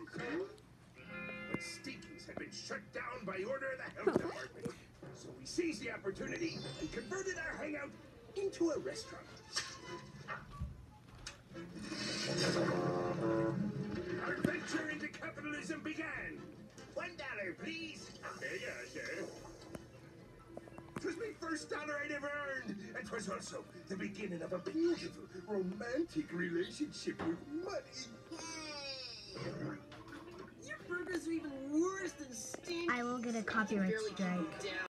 But Stinkies had been shut down by order of the health department. So we seized the opportunity and converted our hangout into a restaurant. Our venture into capitalism began. $1, please. There you are, sir. 'Twas my first dollar I'd ever earned, and 'twas also the beginning of a beautiful, romantic relationship with money. Your burgers are even worse than Stinkies. I will get a copyright strike.